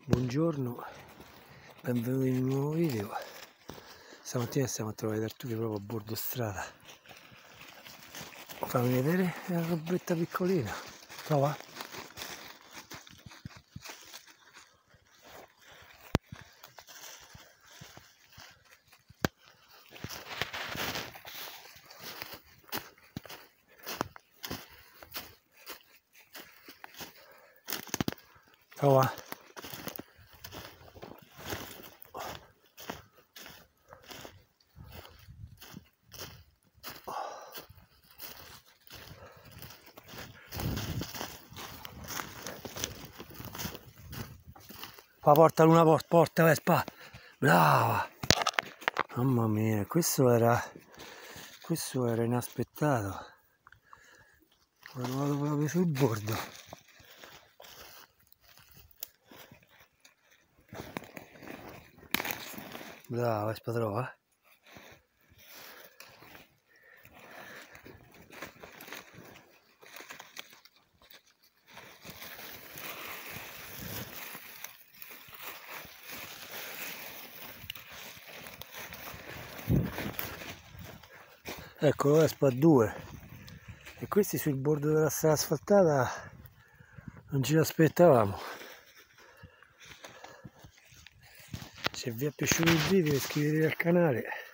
Buongiorno, benvenuti in un nuovo video. Stamattina stiamo a trovare i tartufi proprio a bordo strada. Fammi vedere la robetta piccolina. Prova. Prova. Portalo una porta, Vespa. Brava. Mamma mia, questo era inaspettato. L'ho trovato proprio sul bordo. Brava, Vespa, trova. Eccolo, Vespa 2. E questi sul bordo della strada asfaltata non ci aspettavamo. Se vi è piaciuto il video iscrivetevi al canale.